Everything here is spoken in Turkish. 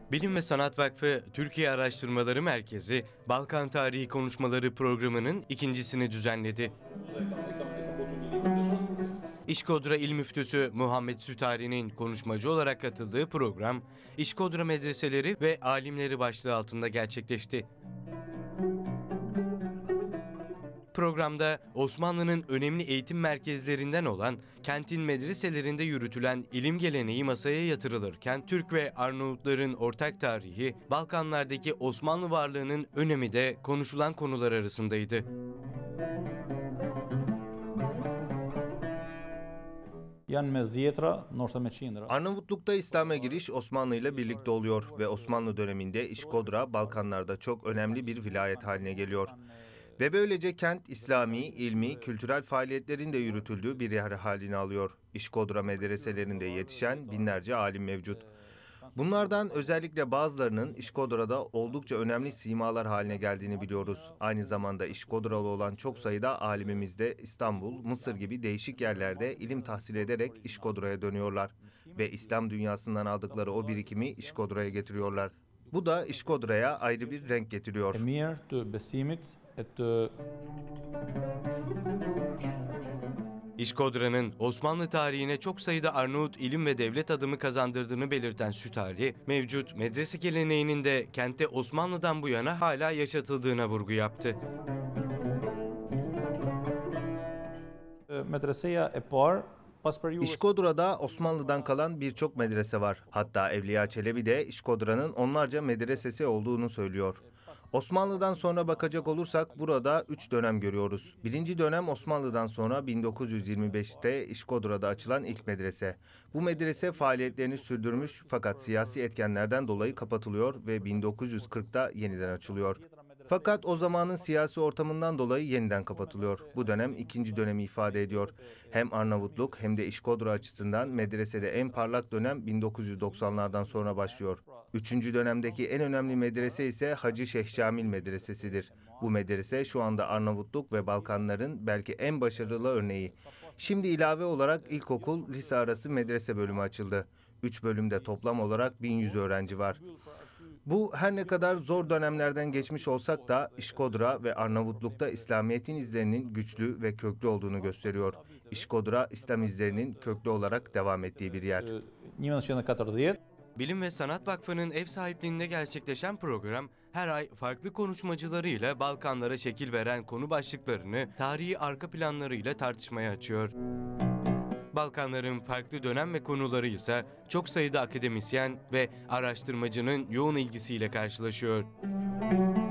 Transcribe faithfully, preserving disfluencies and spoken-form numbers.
Bilim ve Sanat Vakfı Türkiye Araştırmaları Merkezi, Balkan Tarihi Konuşmaları programının ikincisini düzenledi. İşkodra İl Müftüsü Muhammed Sütari'nin konuşmacı olarak katıldığı program, İşkodra medreseleri ve alimleri başlığı altında gerçekleşti. Programda Osmanlı'nın önemli eğitim merkezlerinden olan kentin medreselerinde yürütülen ilim geleneği masaya yatırılırken Türk ve Arnavutların ortak tarihi, Balkanlardaki Osmanlı varlığının önemi de konuşulan konular arasındaydı. Arnavutluk'ta İslam'a giriş Osmanlı ile birlikte oluyor ve Osmanlı döneminde İşkodra Balkanlarda çok önemli bir vilayet haline geliyor. Ve böylece kent İslami, ilmi, kültürel faaliyetlerin de yürütüldüğü bir yer haline alıyor. İşkodra medreselerinde yetişen binlerce alim mevcut. Bunlardan özellikle bazılarının İşkodra'da oldukça önemli simalar haline geldiğini biliyoruz. Aynı zamanda İşkodralı olan çok sayıda alimimiz de İstanbul, Mısır gibi değişik yerlerde ilim tahsil ederek İşkodra'ya dönüyorlar. Ve İslam dünyasından aldıkları o birikimi İşkodra'ya getiriyorlar. Bu da İşkodra'ya ayrı bir renk getiriyor. İşkodra'nın Osmanlı tarihine çok sayıda Arnavut ilim ve devlet adımı kazandırdığını belirten Sütari, mevcut medrese geleneğinin de kentte Osmanlı'dan bu yana hala yaşatıldığına vurgu yaptı. İşkodra'da Osmanlı'dan kalan birçok medrese var. Hatta Evliya Çelebi de İşkodra'nın onlarca medresesi olduğunu söylüyor. Osmanlı'dan sonra bakacak olursak burada üç dönem görüyoruz. Birinci dönem Osmanlı'dan sonra bin dokuz yüz yirmi beşte İşkodra'da açılan ilk medrese. Bu medrese faaliyetlerini sürdürmüş fakat siyasi etkenlerden dolayı kapatılıyor ve bin dokuz yüz kırkta yeniden açılıyor. Fakat o zamanın siyasi ortamından dolayı yeniden kapatılıyor. Bu dönem ikinci dönemi ifade ediyor. Hem Arnavutluk hem de İşkodra açısından medresede en parlak dönem bin dokuz yüz doksanlardan sonra başlıyor. Üçüncü dönemdeki en önemli medrese ise Hacı Şeyh Şamil Medresesi'dir. Bu medrese şu anda Arnavutluk ve Balkanların belki en başarılı örneği. Şimdi ilave olarak ilkokul, lise arası medrese bölümü açıldı. Üç bölümde toplam olarak bin yüz öğrenci var. Bu her ne kadar zor dönemlerden geçmiş olsak da İşkodra ve Arnavutluk'ta İslamiyet'in izlerinin güçlü ve köklü olduğunu gösteriyor. İşkodra, İslam izlerinin köklü olarak devam ettiği bir yer. Bilim ve Sanat Vakfı'nın ev sahipliğinde gerçekleşen program, her ay farklı konuşmacılarıyla Balkanlara şekil veren konu başlıklarını tarihi arka planlarıyla tartışmaya açıyor. Balkanların farklı dönem ve konuları ise çok sayıda akademisyen ve araştırmacının yoğun ilgisiyle karşılaşıyor.